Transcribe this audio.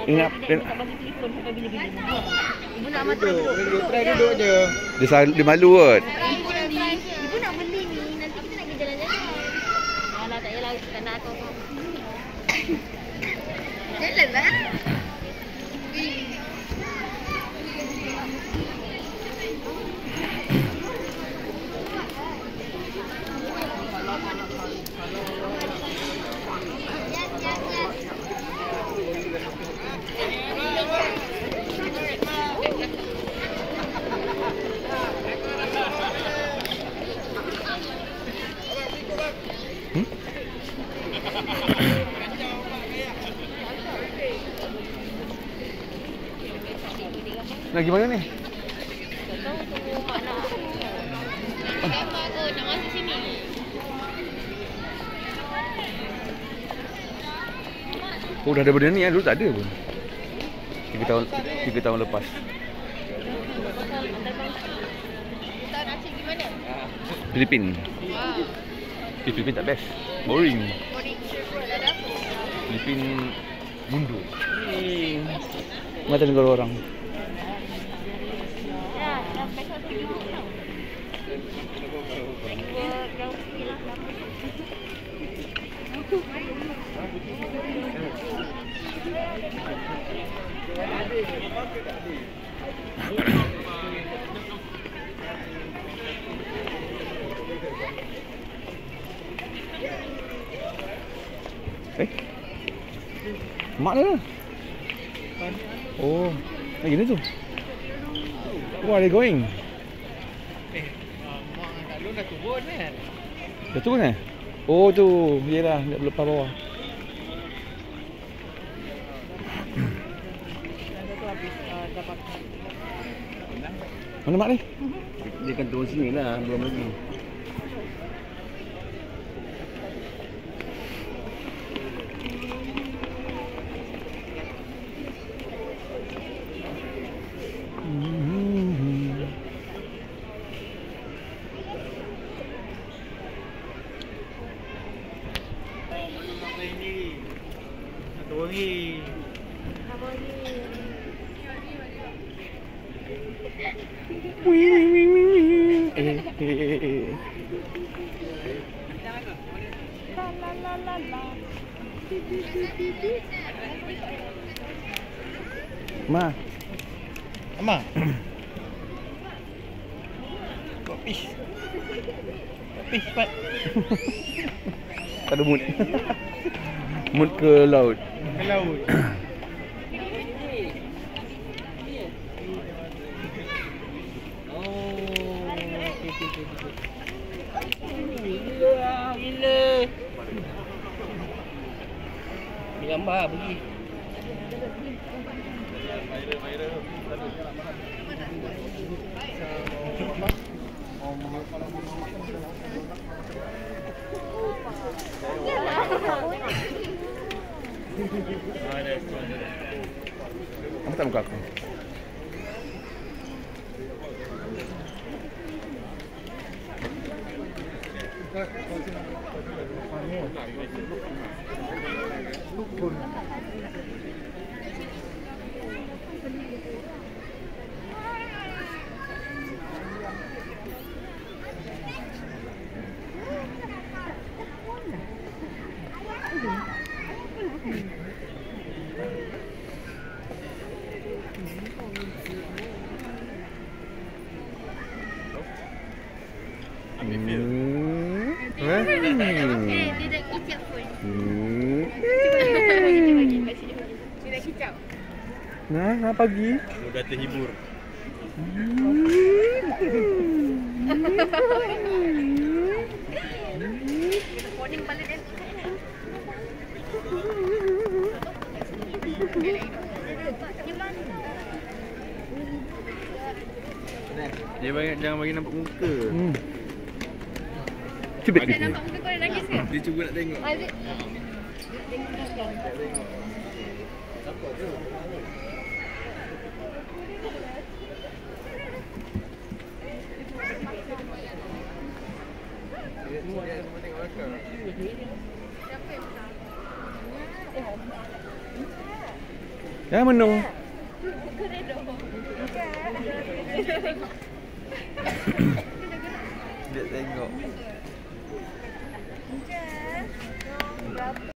Ingat Ibu tak bagi telefon sampai bila-bila. Ibu nak mata duduk. Try duduk je. dia malu kot. Ibu nak beli ni, nanti kita nak pergi jalan-jalan. Alah, tak payahlah, tak nak kau. Jalan lah. Nak pergi mana ni? Tak tahu tunggu mak nak. Mak kot nak masuk sini. Oh, dah ada benda ni, dulu tak ada pun. 3 tahun lepas. Kita nak cik gimana? Filipin. Filipin tak best. Boring. Boring. Dah ada apa? Filipin mundur. Macam negara orang. Ya, dah besok tu jumpa tau. Yang sikit lah. Mak dia. Oh, lagi ni tu. Where are they going? Mak kat lu dah turun kan? Dah turun eh? Oh tu, yelah, nak lepas bawah. Mana mak ni? Dia akan turun sini lah, belum lagi. Ma. Amang. Kau fish. Fish cepat. Tak ada mood. Mood ke laut. Ke laut. Gila. Ni gambar pergi. Apa tak muka aku? Dia dah kicap pun. Dia dah kicap. Nah, pagi. Sudah terhibur. Warning balik kan. Dia jangan bagi nampak muka. Cubit Dia nampak muka kau dah nangis ke? Dia cuba nak tengok. Aziz. Jangan menung. Dia tengok.